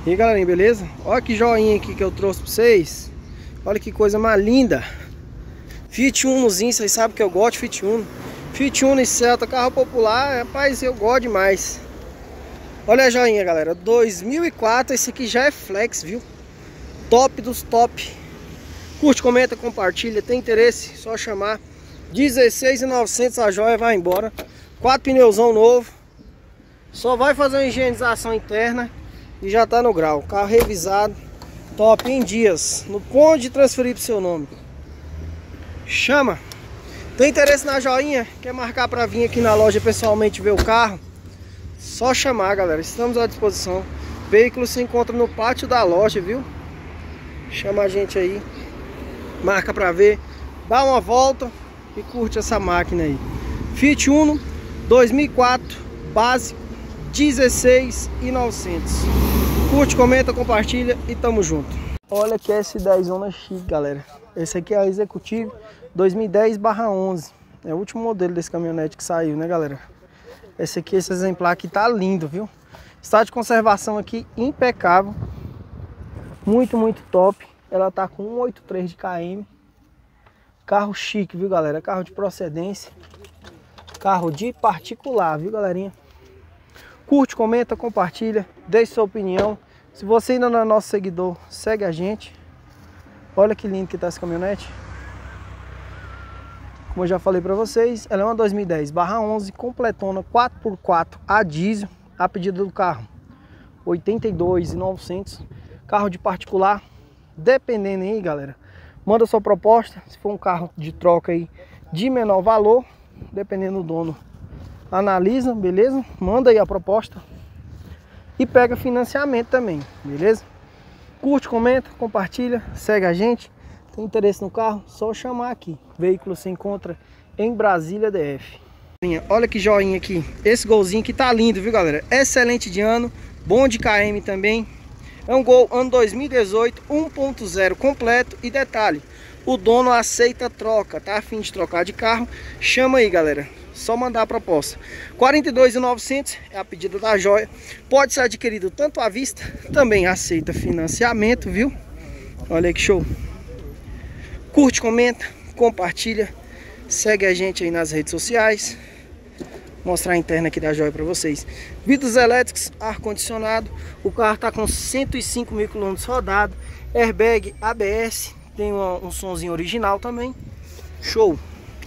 E aí, galerinha, beleza? Olha que joinha aqui que eu trouxe pra vocês. Olha que coisa mais linda. Fiat Unozinho, vocês sabem que eu gosto de Fiat Uno. Fiat Uno e Celta, carro popular, rapaz, eu gosto demais. Olha a joinha, galera, 2004, esse aqui já é flex, viu? Top dos top. Curte, comenta, compartilha, tem interesse, só chamar. 16.900 a joia, vai embora. 4 pneuzão novo. Só vai fazer uma higienização interna e já tá no grau. Carro revisado, top, em dias. No ponto de transferir pro seu nome. Chama. Tem interesse na joinha? Quer marcar para vir aqui na loja pessoalmente ver o carro? Só chamar, galera. Estamos à disposição. O veículo se encontra no pátio da loja, viu? Chama a gente aí. Marca para ver. Dá uma volta e curte essa máquina aí. Fiat Uno 2004, básico, 16.900. Curte, comenta, compartilha e tamo junto. Olha que S10 zona chique, galera. Esse aqui é a Executive 2010/11. É o último modelo desse caminhonete que saiu, né, galera? Esse aqui, esse exemplar aqui tá lindo, viu? Estado de conservação aqui impecável. Muito, muito top. Ela tá com 183 de km. Carro chique, viu, galera? Carro de procedência. Carro de particular, viu, galerinha? Curte, comenta, compartilha, deixe sua opinião. Se você ainda não é nosso seguidor, segue a gente. Olha que lindo que tá essa caminhonete. Como eu já falei para vocês, ela é uma 2010/11, completona 4x4 a diesel, a pedido do carro. 82.900, carro de particular. Dependendo aí, galera, manda sua proposta. Se for um carro de troca aí de menor valor, dependendo do dono, analisa, beleza? Manda aí a proposta e pega financiamento também, beleza? Curte, comenta, compartilha, segue a gente. Tem interesse no carro? Só chamar aqui. O veículo se encontra em Brasília, DF. Olha que joinha aqui. Esse golzinho aqui tá lindo, viu, galera? Excelente de ano, bom de KM também. É um Gol ano 2018, 1.0 completo. E detalhe, o dono aceita troca, tá? A fim de trocar de carro, chama aí, galera. Só mandar a proposta. 42.900 é a pedida da joia. Pode ser adquirido tanto à vista, também aceita financiamento, viu? Olha aí que show. Curte, comenta, compartilha, segue a gente aí nas redes sociais. Vou mostrar a interna aqui da joia para vocês. Vidros elétricos, ar-condicionado. O carro tá com 105 mil km rodado. Airbag, ABS. Tem um sonzinho original também. Show.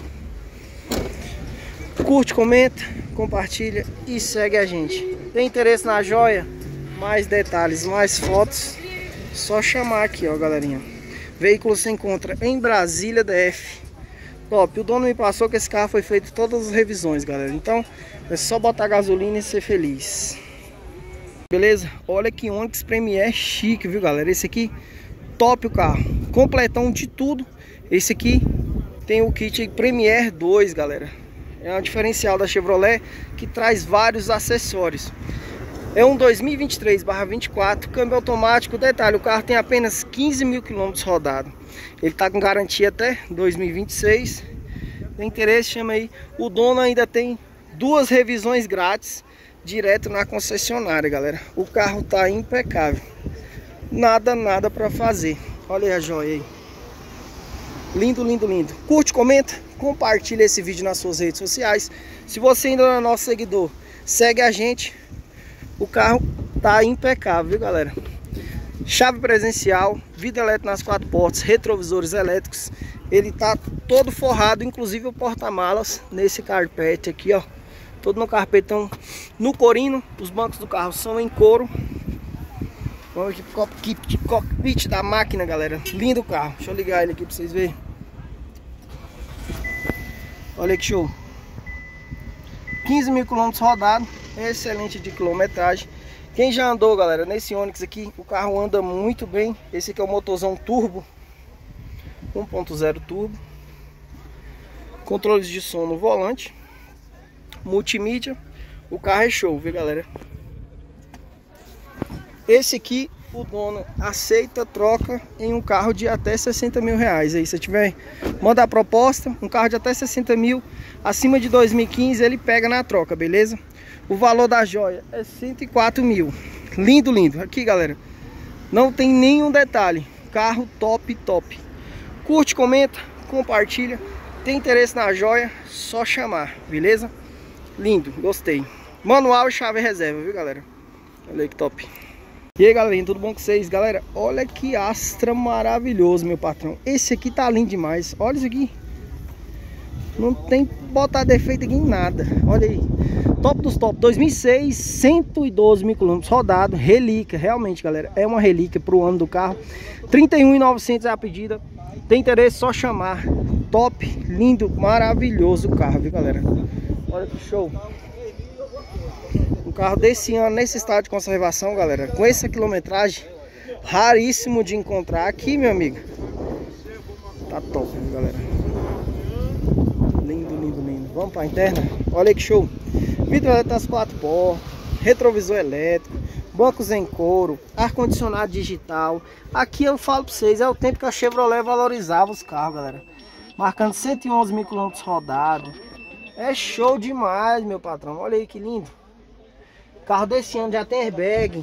Curte, comenta, compartilha e segue a gente. Tem interesse na joia? Mais detalhes, mais fotos, só chamar aqui, ó, galerinha. O veículo se encontra em Brasília, DF. Top. O dono me passou que esse carro foi feito todas as revisões, galera. Então é só botar gasolina e ser feliz. Beleza? Olha que Onix Premier chique, viu, galera? Esse aqui, top o carro. Completão de tudo. Esse aqui tem o kit Premier 2, galera. É um diferencial da Chevrolet que traz vários acessórios. É um 2023/24, câmbio automático. Detalhe, o carro tem apenas 15 mil km rodado. Ele tá com garantia até 2026. Tem interesse, chama aí. O dono ainda tem 2 revisões grátis direto na concessionária, galera. O carro tá impecável. Nada para fazer. Olha aí a joia aí. Lindo, lindo, lindo. Curte, comenta, compartilha esse vídeo nas suas redes sociais. Se você ainda não é nosso seguidor, segue a gente. O carro tá impecável, viu, galera? Chave presencial, vidro elétrico nas 4 portas, retrovisores elétricos. Ele tá todo forrado, inclusive o porta-malas nesse carpete aqui, ó. Todo no carpetão, no corino. Os bancos do carro são em couro. Vamos aqui pro cockpit da máquina, galera. Lindo o carro. Deixa eu ligar ele aqui pra vocês verem. Olha que show. 15 mil km rodado. Excelente de quilometragem. Quem já andou, galera, nesse Onix aqui, o carro anda muito bem. Esse aqui é o motorzão turbo 1.0 turbo. Controles de som no volante. Multimídia. O carro é show, viu, galera? Esse aqui, o dono aceita troca em um carro de até 60 mil reais. Aí, se tiver, manda a proposta. Um carro de até 60 mil, acima de 2015, ele pega na troca, beleza? O valor da joia é 104 mil. Lindo, lindo. Aqui, galera, não tem nenhum detalhe. Carro top, top. Curte, comenta, compartilha. Tem interesse na joia, só chamar, beleza? Lindo, gostei. Manual e chave reserva, viu, galera? Olha aí que top. E aí, galerinha, tudo bom com vocês? Galera, olha que Astra maravilhoso, meu patrão. Esse aqui tá lindo demais. Olha isso aqui. Não tem botar defeito aqui em nada. Olha aí. Top dos top. 2006, 112 mil quilômetros rodado. Relíquia, realmente, galera. É uma relíquia pro ano do carro. 31.900 é a pedida. Tem interesse, só chamar. Top, lindo, maravilhoso o carro, viu, galera? Olha que show. Um carro desse ano, nesse estado de conservação, galera, com essa quilometragem, raríssimo de encontrar aqui, meu amigo. Tá top, viu, galera? Lindo, lindo, lindo. Vamos pra interna? Olha que show. Vidro elétrico das 4 portas, retrovisor elétrico, bancos em couro, ar-condicionado digital. Aqui eu falo pra vocês, é o tempo que a Chevrolet valorizava os carros, galera. Marcando 111 mil quilômetros rodados. É show demais, meu patrão. Olha aí que lindo. Carro desse ano já tem airbag.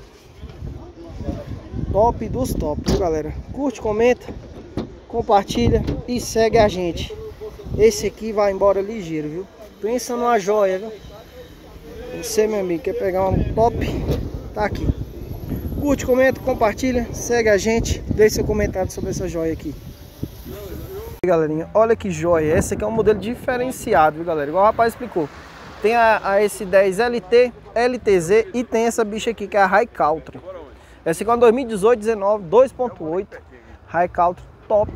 Top dos top, viu, galera? Curte, comenta, compartilha e segue a gente. Esse aqui vai embora ligeiro, viu? Pensa numa joia, viu? Você, meu amigo, quer pegar um top? Tá aqui. Curte, comenta, compartilha, segue a gente. Deixe seu comentário sobre essa joia aqui. Galerinha, olha que joia. Esse aqui é um modelo diferenciado, viu, galera? Igual o rapaz explicou. Tem a S10 LT, LTZ e tem essa bicha aqui que é a High Country. Essa aqui é uma 2018, 19, 2.8 High Country top.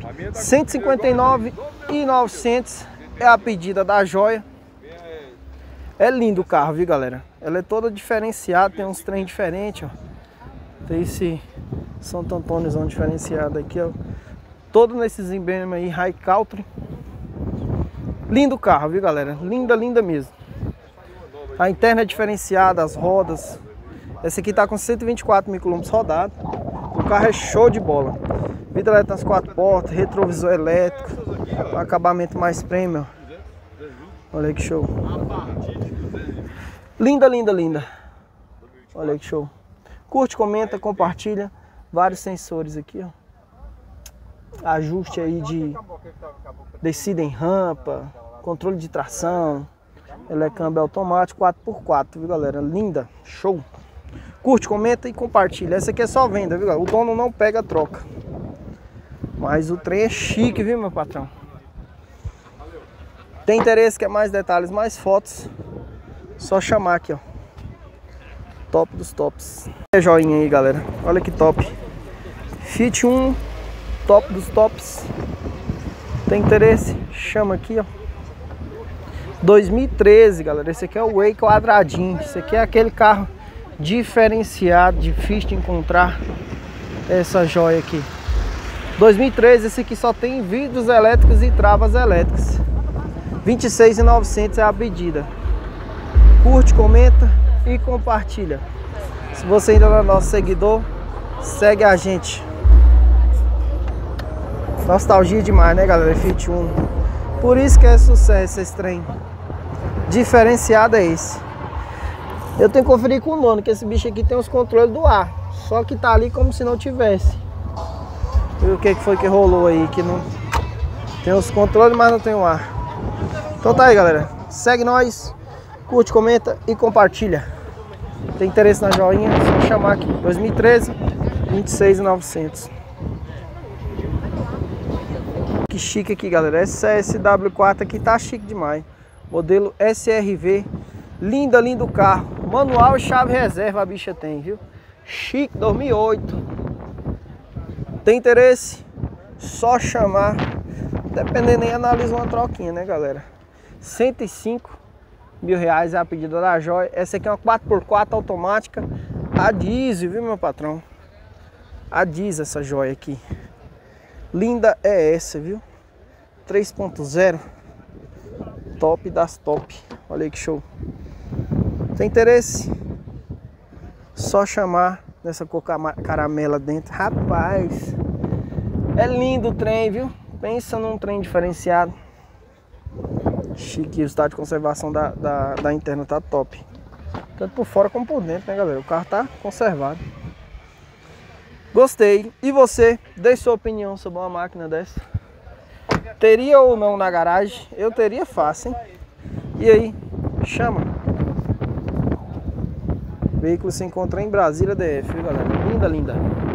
159.900 é a pedida da joia. É lindo o carro, viu, galera? Ela é toda diferenciada, tem uns trem diferentes, ó. Tem esse Santo Antôniozão diferenciado aqui, ó. Todo nesses emblemas aí, High Country. Lindo carro, viu, galera? Linda, linda mesmo. A interna é diferenciada, as rodas. Esse aqui tá com 124 mil quilômetros rodados. O carro é show de bola. Vidro elétrico nas 4 portas, retrovisor elétrico. Um acabamento mais premium. Olha aí que show. Linda, linda, linda. Olha aí que show. Curte, comenta, compartilha. Vários sensores aqui, ó. Ajuste aí de descida em rampa, controle de tração. Ela é câmbio automático 4x4, viu, galera? Linda, show. Curte, comenta e compartilha. Essa aqui é só venda, viu, galera? O dono não pega a troca. Mas o trem é chique, viu, meu patrão? Tem interesse, quer mais detalhes, mais fotos? Só chamar aqui, ó. Top dos tops. É joinha aí, galera. Olha que top. Fiat 1, top dos tops. Tem interesse? Chama aqui, ó. 2013, galera. Esse aqui é o Way quadradinho. Esse aqui é aquele carro diferenciado, difícil de encontrar essa joia aqui. 2013, esse aqui só tem vidros elétricos e travas elétricas. 26.900 é a pedida. Curte, comenta e compartilha. Se você ainda não é nosso seguidor, segue a gente. Nostalgia demais, né, galera? Fiat 1. Por isso que é sucesso esse trem. Diferenciado é esse. Eu tenho que conferir com o dono que esse bicho aqui tem os controles do ar. Só que tá ali como se não tivesse. E o que foi que rolou aí? Que não tem os controles, mas não tem o ar. Então tá aí, galera. Segue nós, curte, comenta e compartilha. Tem interesse na joinha? Só chamar aqui. 2013, 26.900. Que chique aqui, galera. Essa SW4 aqui tá chique demais. Modelo SRV. Linda, lindo carro. Manual e chave reserva a bicha tem, viu? Chique, 2008. Tem interesse? Só chamar. Dependendo, nem analisa uma troquinha, né, galera? 105 mil reais é a pedida da joia. Essa aqui é uma 4x4 automática. A diesel, viu, meu patrão? A diesel essa joia aqui. Linda é essa, viu? 3.0. Top das top. Olha aí que show. Tem interesse? Só chamar nessa cor caramela dentro. Rapaz, é lindo o trem, viu? Pensa num trem diferenciado. Chique, o estado de conservação da interna tá top. Tanto por fora como por dentro, né, galera? O carro tá conservado. Gostei. E você? Deixe sua opinião sobre uma máquina dessa. Teria ou não na garagem? Eu teria fácil, hein? E aí? Chama. O veículo se encontra em Brasília DF, viu, galera? Linda, linda.